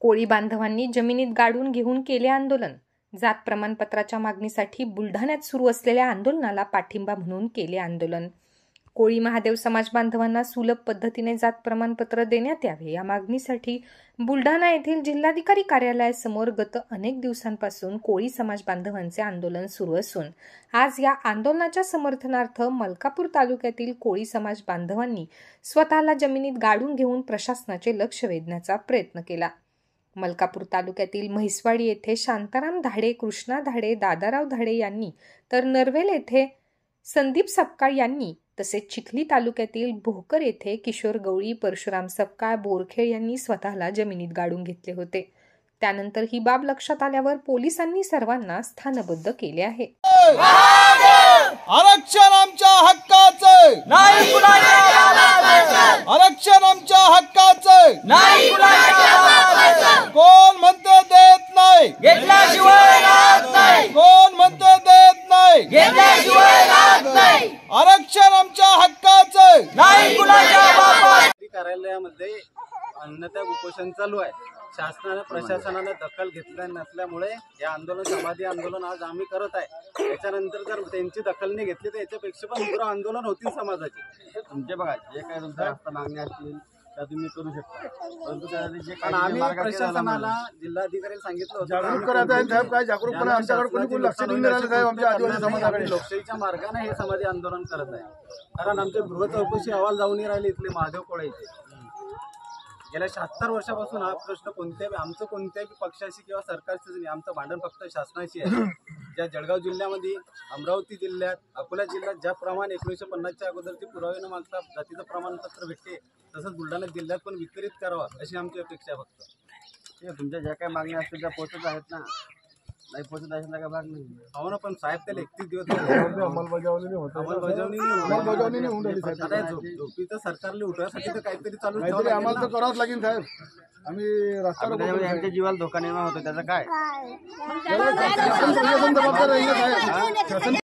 कोळी बांधवांनी जमिनीत गाडून घेऊन केले आंदोलन। जात प्रमाणपत्राच्या मागणीसाठी बुलढाण्यात सुरू असलेल्या आंदोलनाला पाठिंबा म्हणून केले आंदोलन। कोळी महादेव समाज बांधवांना सुलभ पद्धतीने जात प्रमाणपत्र देण्यात यावे या मागणीसाठी बुलढाणा येथील जिल्हाधिकारी कार्यालयासमोर गत अनेक दिवसांपासून कोळी समाज बांधवांचे आंदोलन सुरू असून आज या आंदोलनाच्या समर्थनार्थ मलकापूर तालुक्यातील कोळी समाज बांधवांनी स्वतःला जमिनीत गाडून घेऊन प्रशासनाचे लक्ष वेधण्याचा प्रयत्न केला। मलकापूर तालुक्यातील म्हैसवाडी येथे शांताराम धाडे, कृष्णा धाडे, दादाराव धाडे यांनी तर नरवेल येथे संदीप सपकाळ यांनी तसेच चिखली तालुक्यातील भोकर येथे किशोर गवळी, परशुराम सपकाळ, बोरखेळ यांनी स्वतःला जमिनीत गाडून घेतले होते। त्यानंतर ही बाब लक्षात आल्यावर पोलिसांनी सर्वांना स्थानबद्ध केले आहे। आरक्षण आमच्या हक्काचं नाही कुणाच्या लाभाचं, आरक्षण आमच्या हक्काचं नाही कुणाच्या लाभाचं। कोण म्हणते देत नाही, घेतल्याशिवाय राहत नाही। कोण म्हणते देत नाही, घेतल्याशिवाय राहत नाही। आरक्षण आमच्या हक्काचं नाही कुणाच्या बापाचं। कार्यालयामध्ये अन्नत्याग उपोषण चालू आहे। शासनाने प्रशासनाने दखल घेतली नसल्यामुळे हे आंदोलन समाधी आंदोलन आज आम्ही करत आहे। याच्यानंतर जर त्यांची दखल नाही घेतली तर याच्यापेक्षा पण उग्र आंदोलन होतील समाजाचे। तुमचे बघा जे काही तुमच्या रास्ता मागणी असतील त्या तुम्ही करू शकता, परंतु त्यासाठी जे काही आम्ही प्रशासनाला जिल्हाधिकाऱ्यांनी सांगितलं होतं जागरूक करायचं आहे साहेब। काय जागरूकपणा आमच्याकडे कोणी लक्ष देऊन राहिलं साहेब। आमच्या आदिवासी समाजाकडे लोकशाहीच्या मार्गाने हे समाधी आंदोलन करत आहे, कारण आमचे गृह चौकशी अहवाल जाऊन राहिले इथले महादेव कोळेचे। गेल्या 76 वर्षापासून हा प्रश्न आमचं कोणत्याही पक्षाशी किंवा सरकारशी नाही, आमचं भांडण फक्त शासनाशी आहे। ज्या जळगाव जिल्ह्यामध्ये, अमरावती जिल्ह्यात, अकोला जिल्ह्यात ज्याप्रमाणे 1950च्या अगोदरचे पुरावे न मागता जातीचं प्रमाणपत्र भेटते, तसंच बुलढाणा जिल्ह्यात पण वितरित करावा अशी आमची अपेक्षा आहे फक्त। ठीक आहे, तुमच्या ज्या काही मागण्या असतील त्या पोहोचत आहेत ना, नाही पोहोचत अशाला काय भाग नाही। हो ना, पण साहेब त्याला 31 दिवस अंमलबजावणी नाही होऊन राहिली साहेब। आता झोपीचं सरकारला उठवण्यासाठी तर काहीतरी चालू ठेवावं, आम्हाला तर करावंच लागेल साहेब। आम्ही रस्त्यावर यांच्या जीवाला धोका निर्माण होतो, त्याचं काय?